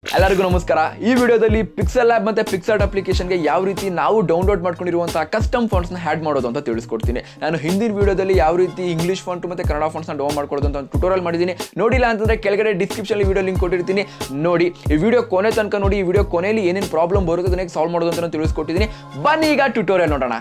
ಎಲ್ಲರಿಗೂ ನಮಸ್ಕಾರ. ಈ ವಿಡಿಯೋದಲ್ಲಿ ಪಿಕ್ಸೆಲ್ ಲ್ಯಾಬ್ ಮತ್ತೆ ಪಿಕ್ಸಾರ್ಟ್ ಅಪ್ಲಿಕೇಶನ್ಗೆ ಯಾವ ರೀತಿ ನಾವು ಡೌನ್ಲೋಡ್ ಮಾಡ್ಕೊಂಡಿರುವಂತಹ ಕಸ್ಟಮ್ ಫಾಂಟ್ಸ್ನ ಆ್ಯಡ್ ಮಾಡೋದು ಅಂತ ತಿಳಿಸ್ಕೊಡ್ತೀನಿ. ನಾನು ಹಿಂದಿನ ವಿಡಿಯೋದಲ್ಲಿ ಯಾವ ರೀತಿ ಇಂಗ್ಲಿಷ್ ಫಾಂಟ್ ಮತ್ತೆ ಕನ್ನಡ ಫಾಂಟ್ಸ್ನ ಡೌನ್ ಮಾಡ್ಕೊಳ್ಳೋದು ಅಂತ ಟ್ಯುಟೋರಿಯಲ್ ಮಾಡಿದ್ದೀನಿ. ನೋಡಿಲ್ಲ ಅಂತಂದ್ರೆ ಕೆಳಗಡೆ ಡಿಸ್ಕ್ರಿಪ್ಷನ್ ವಿಡಿಯೋ ಲಿಂಕ್ ಕೊಟ್ಟಿರ್ತೀನಿ, ನೋಡಿ. ಈ ವಿಡಿಯೋ ಕೊನೆ ತನಕ ನೋಡಿ. ಈ ವಿಡಿಯೋ ಕೊನೆಯಲ್ಲಿ ಏನೇನು ಪ್ರಾಬ್ಲಮ್ ಬರುತ್ತೆ ಅದನ್ನ ಸಾಲ್ವ್ ಮಾಡೋದು ಅಂತ ತಿಳಿಸ್ಕೊಟ್ಟಿದ್ದೀನಿ. ಬನ್ನಿ ಈಗ ಟ್ಯುಟೋರಿಯಲ್ ನೋಡೋಣ.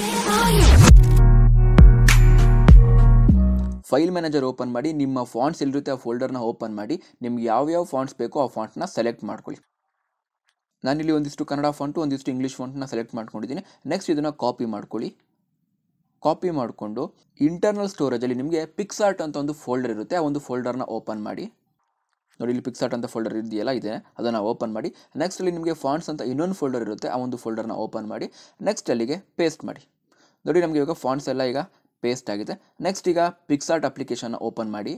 ಫೈಲ್ ಮ್ಯಾನೇಜರ್ ಓಪನ್ ಮಾಡಿ, ನಿಮ್ಮ ಫಾಂಟ್ಸ್ ಎಲ್ಲಿರುತ್ತೆ ಆ ಫೋಲ್ಡರ್ನ ಓಪನ್ ಮಾಡಿ, ನಿಮ್ಗೆ ಯಾವ ಫಾಂಟ್ಸ್ ಬೇಕೋ ಆ ಫಾಂಟ್ನ ಸೆಲೆಕ್ಟ್ ಮಾಡ್ಕೊಳ್ಳಿ. ನಾನಿಲ್ಲಿ ಒಂದಿಷ್ಟು ಕನ್ನಡ ಫಾಂಟು ಒಂದಿಷ್ಟು ಇಂಗ್ಲೀಷ್ ಫಾಂಟ್ನ ಸೆಲೆಕ್ಟ್ ಮಾಡ್ಕೊಂಡಿದ್ದೀನಿ. ನೆಕ್ಸ್ಟ್ ಇದನ್ನು ಕಾಪಿ ಮಾಡ್ಕೊಳ್ಳಿ. ಕಾಪಿ ಮಾಡಿಕೊಂಡು ಇಂಟರ್ನಲ್ ಸ್ಟೋರೇಜಲ್ಲಿ ನಿಮಗೆ ಪಿಕ್ಸಾರ್ಟ್ ಅಂತ ಒಂದು ಫೋಲ್ಡರ್ ಇರುತ್ತೆ, ಆ ಒಂದು ಫೋಲ್ಡರ್ನ ಓಪನ್ ಮಾಡಿ. ನೋಡಿ, ಇಲ್ಲಿ ಪಿಕ್ಸಾರ್ಟ್ ಅಂತ ಫೋಲ್ಡರ್ ಇದೆಯಲ್ಲ, ಇದೆ, ಅದನ್ನು ಓಪನ್ ಮಾಡಿ. ನೆಕ್ಸ್ಟ್ ಅಲ್ಲಿ ನಿಮಗೆ ಫಾಂಟ್ಸ್ ಅಂತ ಇನ್ನೊಂದು ಫೋಲ್ಡರ್ ಇರುತ್ತೆ, ಆ ಒಂದು ಫೋಲ್ಡರ್ನ ಓಪನ್ ಮಾಡಿ. ನೆಕ್ಸ್ಟ್ ಅಲ್ಲಿಗೆ ಪೇಸ್ಟ್ ಮಾಡಿ. ನೋಡಿ, ನಮಗೆ ಇವಾಗ ಫಾಂಟ್ಸ್ ಎಲ್ಲ ಈಗ ಪೇಸ್ಟ್ ಆಗಿದೆ. ನೆಕ್ಸ್ಟ್ ಈಗ ಪಿಕ್ಸಾರ್ಟ್ ಅಪ್ಲಿಕೇಶನ್ ಓಪನ್ ಮಾಡಿ.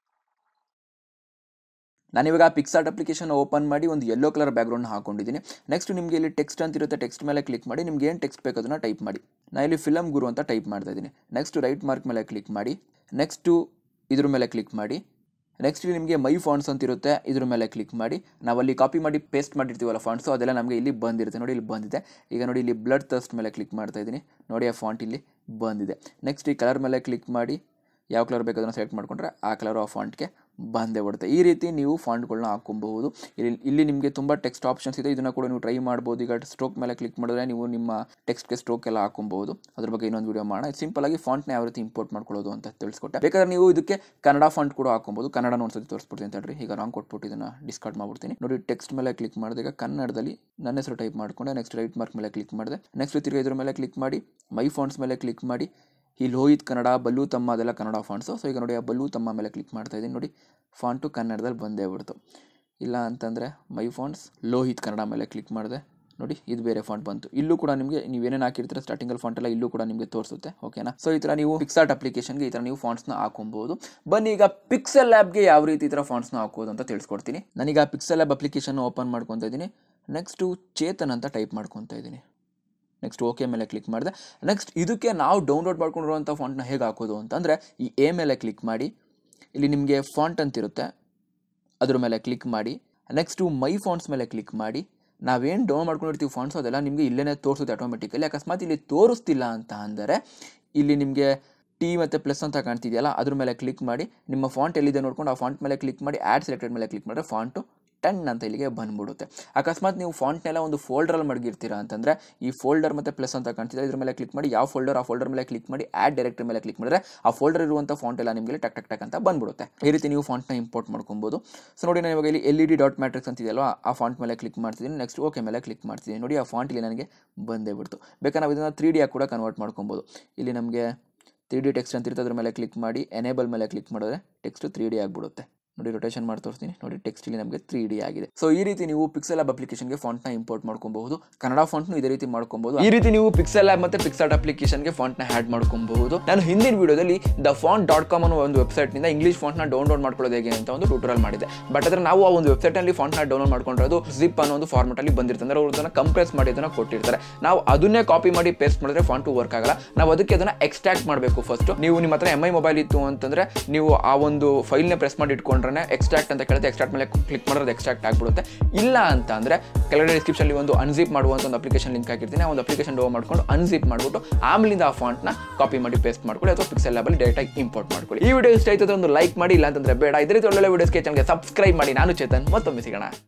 ನಾನಿವಾಗ ಪಿಕ್ಸಾರ್ಟ್ ಅಪ್ಲಿಕೇಶನ್ ಓಪನ್ ಮಾಡಿ ಒಂದು ಯೆಲ್ಲೋ ಕಲರ್ ಬ್ಯಾಕ್ಗ್ರೌಂಡ್ ಹಾಕೊಂಡಿದ್ದೀನಿ. ನೆಕ್ಸ್ಟ್ ನಿಮಗೆ ಇಲ್ಲಿ ಟೆಕ್ಸ್ಟ್ ಅಂತ ಇರುತ್ತೆ, ಟೆಕ್ಸ್ಟ್ ಮೇಲೆ ಕ್ಲಿಕ್ ಮಾಡಿ. ನಿಮ್ಗೆ ಏನು ಟೆಕ್ಸ್ಟ್ ಬೇಕು ಅದನ್ನು ಟೈಪ್ ಮಾಡಿ. ನಾನು ಇಲ್ಲಿ ಫಿಲಮ್ ಗುರು ಅಂತ ಟೈಪ್ ಮಾಡ್ತಾ ಇದ್ದೀನಿ. ನೆಕ್ಸ್ಟ್ ರೈಟ್ ಮಾರ್ಕ್ ಮೇಲೆ ಕ್ಲಿಕ್ ಮಾಡಿ. ನೆಕ್ಸ್ಟು ಇದ್ರ ಮೇಲೆ ಕ್ಲಿಕ್ ಮಾಡಿ. ನೆಕ್ಸ್ಟ್ ನಿಮಗೆ ಮೈ ಫಾಂಟ್ಸ್ ಅಂತ ಇರುತ್ತೆ, ಇದ್ರ ಮೇಲೆ ಕ್ಲಿಕ್ ಮಾಡಿ. ನಾವಲ್ಲಿ ಕಾಪಿ ಮಾಡಿ ಪೇಸ್ಟ್ ಮಾಡಿರ್ತೀವಲ್ಲ ಫಾಂಟ್ಸು, ಅದೆಲ್ಲ ನಮಗೆ ಇಲ್ಲಿ ಬಂದಿರುತ್ತೆ. ನೋಡಿ, ಇಲ್ಲಿ ಬಂದಿದೆ. ಈಗ ನೋಡಿ, ಇಲ್ಲಿ ಬ್ಲಡ್ ಥರ್ಸ್ಟ್ ಮೇಲೆ ಕ್ಲಿಕ್ ಮಾಡ್ತಾ ಇದ್ದೀನಿ. ನೋಡಿ, ಆ ಫಾಂಟ್ ಇಲ್ಲಿ ಬಂದಿದೆ. ನೆಕ್ಸ್ಟ್ ಈ ಕಲರ್ ಮೇಲೆ ಕ್ಲಿಕ್ ಮಾಡಿ. ಯಾವ ಕಲರ್ ಬೇಕು ಅದನ್ನು ಸೆಲೆಕ್ಟ್ ಮಾಡಿಕೊಂಡ್ರೆ ಆ ಕಲರು ಆ ಫಾಂಟ್ಗೆ ಬಂದೇ ಬಿಡುತ್ತೆ. ಈ ರೀತಿ ನೀವು ಫಾಂಟ್ಗಳನ್ನ ಹಾಕೊಬಹುದು. ಇಲ್ಲಿ ನಿಮಗೆ ತುಂಬ ಟೆಕ್ಸ್ಟ್ ಆಪ್ಷನ್ಸ್ ಇದೆ, ಇದನ್ನು ಕೂಡ ನೀವು ಟ್ರೈ ಮಾಡ್ಬೋದು. ಈಗ ಸ್ಟ್ರೋಕ್ ಮೇಲೆ ಕ್ಲಿಕ್ ಮಾಡಿದ್ರೆ ನೀವು ನಿಮ್ಮ ಟೆಕ್ಸ್ಟ್ಗೆ ಸ್ಟ್ರೋಕ್ ಎಲ್ಲ ಹಾಕೊಬಹುದು. ಅದ್ರ ಬಗ್ಗೆ ಇನ್ನೊಂದು ವಿಡಿಯೋ ಮಾಡೋಣ. ಸಿಂಪಲ್ ಆಗಿ ಫಾಂಟ್ನ ಯಾವ ರೀತಿ ಇಂಪೋರ್ಟ್ ಮಾಡ್ಕೊಳ್ಳೋದು ಅಂತ ತಿಳಿಸ್ಕೊಟ್ಟೆ. ಬೇಕಾದ್ರೆ ನೀವು ಇದಕ್ಕೆ ಕನ್ನಡ ಫಾಂಟ್ ಕೂಡ ಹಾಕೊಬಹುದು. ಕನ್ನಡ ಒಂದ್ಸತಿ ತೋರಿಸ್ಬಿಡ್ತೀನಿ ಅಂತ ಹೇಳ್ರಿ. ಈಗ ರಾಂಗ್ ಕೊಟ್ಬಿಟ್ಟು ಇದನ್ನು ಡಿಸ್ಕಾರ್ಡ್ ಮಾಡ್ಬಿಡ್ತೀನಿ. ನೋಡಿ, ಟೆಕ್ಸ್ಟ್ ಮೇಲೆ ಕ್ಲಿಕ್ ಮಾಡಿದೆ. ಈಗ ಕನ್ನಡದಲ್ಲಿ ನನ್ನ ಹೆಸರು ಟೈಪ್ ಮಾಡ್ಕೊಂಡೆ. ನೆಕ್ಸ್ಟ್ ರೈಟ್ ಮಾರ್ಕ್ ಮೇಲೆ ಕ್ಲಿಕ್ ಮಾಡಿದೆ. ನೆಕ್ಸ್ಟ್ ತಿರ್ಗಿ ಇದ್ರ ಮೇಲೆ ಕ್ಲಿಕ್ ಮಾಡಿ, ಮೈ ಫಾಂಟ್ಸ್ ಮೇಲೆ ಕ್ಲಿಕ್ ಮಾಡಿ. ಈ ಲೋಹಿತ್ ಕನ್ನಡ, ಬಲ್ಲು ತಮ್ಮ, ಅದೆಲ್ಲ ಕನ್ನಡ ಫಾಂಟ್ಸು. ಸೊ ಈಗ ನೋಡಿ, ಆ ಬಲ್ಲು ತಮ್ಮ ಮೇಲೆ ಕ್ಲಿಕ್ ಮಾಡ್ತಾ ಇದ್ದೀನಿ. ನೋಡಿ, ಫಾಂಟು ಕನ್ನಡದಲ್ಲಿ ಬಂದೇ ಬಿಡ್ತು. ಇಲ್ಲ ಅಂತಂದರೆ ಮೈ ಫಾಂಟ್ಸ್ ಲೋಹಿತ್ ಕನ್ನಡ ಮೇಲೆ ಕ್ಲಿಕ್ ಮಾಡಿದೆ. ನೋಡಿ, ಇದು ಬೇರೆ ಫಾಂಟ್ ಬಂತು. ಇಲ್ಲೂ ಕೂಡ ನಿಮಗೆ ನೀವೇನೇನು ಹಾಕಿರ್ತೀರ ಸ್ಟಾರ್ಟಿಂಗಲ್ಲಿ ಫಾಂಟ್ ಎಲ್ಲ ಇಲ್ಲೂ ಕೂಡ ನಿಮಗೆ ತೋರಿಸುತ್ತೆ. ಓಕೆನಾ? ಸೊ ಈ ಥರ ನೀವು ಪಿಕ್ಸಾರ್ಟ್ ಅಪ್ಲಿಕೇಶನ್ಗೆ ಈ ಥರ ನೀವು ಫಾಂಟ್ಸ್ನ ಹಾಕೊಬಹುದು. ಬನ್ನಿ ಈಗ ಪಿಕ್ಸೆಲ್ ಲ್ಯಾಬ್ಗೆ ಯಾವ ರೀತಿ ಈ ಥರ ಫಾಂಟ್ಸ್ನ ಹಾಕೋದು ಅಂತ ತಿಳಿಸ್ಕೊಡ್ತೀನಿ. ನಾನೀಗ ಪಿಕ್ಸೆಲ್ ಲ್ಯಾಬ್ ಅಪ್ಲಿಕೇಶನ್ ಓಪನ್ ಮಾಡ್ಕೊತಾ ಇದ್ದೀನಿ. ನೆಕ್ಸ್ಟು ಚೇತನ್ ಅಂತ ಟೈಪ್ ಮಾಡ್ಕೊತಾ ಇದ್ದೀನಿ. ನೆಕ್ಸ್ಟ್ ಓಕೆ ಮೇಲೆ ಕ್ಲಿಕ್ ಮಾಡಿದೆ. ನೆಕ್ಸ್ಟ್ ಇದಕ್ಕೆ ನಾವು ಡೌನ್ಲೋಡ್ ಮಾಡ್ಕೊಂಡಿರುವಂಥ ಫಾಂಟ್ನ ಹೇಗೆ ಹಾಕೋದು ಅಂತಂದರೆ, ಈ ಎ ಮೇಲೆ ಕ್ಲಿಕ್ ಮಾಡಿ. ಇಲ್ಲಿ ನಿಮಗೆ ಫಾಂಟ್ ಅಂತಿರುತ್ತೆ, ಅದ್ರ ಮೇಲೆ ಕ್ಲಿಕ್ ಮಾಡಿ. ನೆಕ್ಸ್ಟು ಮೈ ಫಾಂಟ್ಸ್ ಮೇಲೆ ಕ್ಲಿಕ್ ಮಾಡಿ. ನಾವೇನು ಡೌನ್ ಮಾಡ್ಕೊಂಡಿರ್ತೀವಿ ಫಾಂಟ್ಸು ಅದೆಲ್ಲ ನಿಮಗೆ ಇಲ್ಲೇ ತೋರಿಸುತ್ತೆ ಆಟೋಮೆಟಿಕಲಿ. ಅಕಸ್ಮಾತ್ ಇಲ್ಲಿ ತೋರಿಸ್ತಿಲ್ಲ ಅಂತ ಅಂದರೆ ಇಲ್ಲಿ ನಿಮಗೆ ಟಿ ಮತ್ತು ಪ್ಲಸ್ ಅಂತ ಕಾಣ್ತಿದೆಯಲ್ಲ, ಅದ್ರ ಮೇಲೆ ಕ್ಲಿಕ್ ಮಾಡಿ. ನಿಮ್ಮ ಫಾಂಟ್ ಎಲ್ಲಿದೆ ನೋಡ್ಕೊಂಡು ಆ ಫಾಂಟ್ ಮೇಲೆ ಕ್ಲಿಕ್ ಮಾಡಿ. ಆ್ಯಡ್ ಸೆಲೆಕ್ಟೆಡ್ ಮೇಲೆ ಕ್ಲಿಕ್ ಮಾಡಿದ್ರೆ ಫಾಂಟು 10 ಅಂತ ಇಲ್ಲಿಗೆ ಬಂದ್ಬಿಡುತ್ತೆ. ಅಕಸ್ಮಾತ್ ನೀವು ಫಾಂಟ್ನೆಲ್ಲ ಒಂದು ಫೋಲ್ಡರಲ್ಲಿ ಮಡಗಿರ್ತೀರಾ ಅಂತಂದರೆ ಈ ಫೋಲ್ಡರ್ ಮತ್ತು ಪ್ಲಸ್ ಅಂತ ಕಾಣ್ತಿದೆ, ಇದ್ರ ಮೇಲೆ ಕ್ಲಿಕ್ ಮಾಡಿ. ಯಾವ ಫೋಲ್ಡರ್ ಆ ಫೋಲ್ಡರ್ ಮೇಲೆ ಕ್ಲಿಕ್ ಮಾಡಿ. ಆ್ಯಡ್ ಡೈರೆಕ್ಟರಿ ಮೇಲೆ ಕ್ಲಿಕ್ ಮಾಡಿದ್ರೆ ಆ ಫೋಲ್ಡರ್ ಇರುವಂಥ ಫಾಂಟ್ ಎಲ್ಲ ನಿಮಗೆ ಟಕ್ ಟಕ್ ಟಕ್ ಅಂತ ಬಂದ್ಬಿಡುತ್ತೆ. ಈ ರೀತಿ ನೀವು ಫಾಂಟ್ನ ಇಂಪೋರ್ಟ್ ಮಾಡ್ಕೊಬೋದು. ಸೊ ನೋಡಿ, ನಾನು ಇವಾಗ ಇಲ್ಲಿ LED ಡಾಟ್ ಮ್ಯಾಟ್ರಿಕ್ಸ್ ಅಂತಿದೆಯಲ್ವಾ, ಆ ಫಾಂಟ್ ಮೇಲೆ ಕ್ಲಿಕ್ ಮಾಡ್ತಿದ್ದೀನಿ. ನೆಕ್ಸ್ಟ್ ಓಕೆ ಮೇಲೆ ಕ್ಲಿಕ್ ಮಾಡ್ತಿದ್ದೀನಿ. ನೋಡಿ, ಆ ಫಾಂಟ್ ಇಲ್ಲಿ ನನಗೆ ಬಂದೇ ಬಿಡ್ತು. ಬೇಕಾದ್ರೆ ನಾವು ಇದನ್ನು 3D ಆಗಿ ಕೂಡ ಕನ್ವರ್ಟ್ ಮಾಡ್ಕೊಬೋದು. ಇಲ್ಲಿ ನಮಗೆ 3D ಟೆಕ್ಸ್ಟ್ ಅಂತ ಇರುತ್ತೆ, ಅದ್ರ ಮೇಲೆ ಕ್ಲಿಕ್ ಮಾಡಿ. ಎನೇಬಲ್ ಮೇಲೆ ಕ್ಲಿಕ್ ಮಾಡಿದ್ರೆ ಟೆಕ್ಸ್ಟ್ 3D ಆಗಿಬಿಡುತ್ತೆ. ನೋಡಿ, ರೊಟೇಷನ್ ಮಾಡಿ ತೋರಿಸ್ತೀನಿ. ನೋಡಿ, ಟೆಕ್ಸ್ಟ್ ಇಲ್ಲಿ ನಮಗೆ 3D ಆಗಿದೆ. ಸೊ ಈ ರೀತಿ ನೀವು ಪಿಕ್ಸೆಲ್ ಲ್ಯಾಬ್ ಅಪ್ಲಿಕೇಶನ್ಗೆ ಫಾಂಟ್ನ ಇಂಪೋರ್ಟ್ ಮಾಡ್ಕೊಬಹುದು. ಕನ್ನಡ ಫಾಂಟ್ನು ಇದೇ ರೀತಿ ಮಾಡ್ಕೊಬಹುದು. ಈ ರೀತಿ ನೀವು ಪಿಕ್ಸೆಲ್ ಲ್ಯಾಬ್ ಮತ್ತೆ ಪಿಕ್ಸಾರ್ಟ್ ಅಪ್ಲಿಕೇಶನ್ಗೆ ಫಾಂಟ್ನ ಆ್ಯಡ್ ಮಾಡ್ಕೊಬಹುದು. ನಾನು ಹಿಂದಿನ ವಿಡಿಯೋದಲ್ಲಿ thefont.com ಅನ್ನೋ ಒಂದು ವೆಬ್ಸೈಟ್ನಿಂದ ಇಂಗ್ಲಿಷ್ ಫಾಂಟ್ನ ಡೌನ್ಲೋಡ್ ಮಾಡ್ಕೊಳ್ಳೋದು ಹೇಗೆ ಅಂತ ಒಂದು ಟ್ಯೂಟೋರಿಯಲ್ ಮಾಡಿದೆ. ಬಟ್ ಆದರೆ ನಾವು ಆ ಒಂದು ವೆಬ್ಸೈಟ್ನಲ್ಲಿ ಫಾಂಟ್ನ ಡೌನ್ಲೋಡ್ ಮಾಡ್ಕೊಂಡಿರೋದು ಜಿಪ್ ಅನ್ನೋ ಒಂದು ಫಾರ್ಮೆಟಲ್ಲಿ ಬಂದಿರ್ತದೆ. ಅಂದರೆ ಅವರು ಅದನ್ನು ಕಂಪ್ರೆಸ್ ಮಾಡಿ ಅದನ್ನು ಕೊಟ್ಟಿರ್ತಾರೆ. ನಾವು ಅದನ್ನೇ ಕಾಪಿ ಮಾಡಿ ಪೇಸ್ಟ್ ಮಾಡಿದ್ರೆ ಫಾಂಟು ವರ್ಕ್ ಆಗಲ್ಲ. ನಾವು ಅದಕ್ಕೆ ಅದನ್ನು ಎಕ್ಸ್ಟ್ರಾಕ್ಟ್ ಮಾಡಬೇಕು. ಫಸ್ಟ್ ನೀವು ನಿಮ್ಮ ಹತ್ರ MI ಮೊಬೈಲ್ ಇತ್ತು ಅಂತಂದರೆ ನೀವು ಆ ಒಂದು ಫೈಲ್ನ ಪ್ರೆಸ್ ಮಾಡಿ ಇಟ್ಕೊಂಡ್ರೆ ಎಕ್ಸ್ಟ್ರಾಕ್ಟ್ ಅಂತ ಕೇಳುತ್ತೆ. ಎಕ್ಸ್ಟ್ರಾಕ್ಟ್ ಮೇಲೆ ಕ್ಲಿಕ್ ಮಾಡಿದ್ರೆ ಎಕ್ಸ್ಟ್ರಾಕ್ಟ್ ಆಗಿಬಿಡುತ್ತೆ. ಇಲ್ಲ ಅಂತ ಅಂದರೆ ಕೆಳಗಡೆ ಡಿಸ್ಕ್ರಿಪ್ಷನ್ಲಿ ಒಂದು ಅನ್ಜಿಪ್ ಮಾಡುವಂಥ ಒಂದು ಅಪ್ಲಿಕೇಶನ್ ಲಿಂಕ್ ಹಾಕಿರ್ತೀನಿ. ಆ ಒಂದು ಅಪ್ಲಿಕೇಶನ್ ಡೌನ್ ಮಾಡ್ಕೊಂಡು ಅನ್ಜಿಪ್ ಮಾಡಿಬಿಟ್ಟು ಆಮೇಲಿಂದ ಆ ಫಾಂಟ್ನ ಕಾಪಿ ಮಾಡಿ ಪೇಸ್ಟ್ ಮಾಡ್ಕೊಳ್ಳಿ, ಅಥವಾ ಪಿಕ್ಸೆಲ್ ಲ್ಯಾಬಲ್ಲಿ ಡೈರೆಕ್ಟಾಗಿ ಇಂಪೋರ್ಟ್ ಮಾಡ್ಕೊಳ್ಳಿ. ಈ ವಿಡಿಯೋ ಇಷ್ಟ ಆಯ್ತದೆ ಒಂದು ಲೈಕ್ ಮಾಡಿ, ಇಲ್ಲ ಅಂತಂದರೆ ಬೇಡ. ಇದೇ ರೀತಿ ಒಳ್ಳೊಳ್ಳೆ ವಿಡಿಯೋಸ್ಗೆ ಚಾನಲ್ಗೆ ಸಬ್ಸ್ಕ್ರೈಬ್ ಮಾಡಿ. ನಾನು ಚೇತನ್, ಮತ್ತೊಮ್ಮೆ ಸಿಗೋಣ.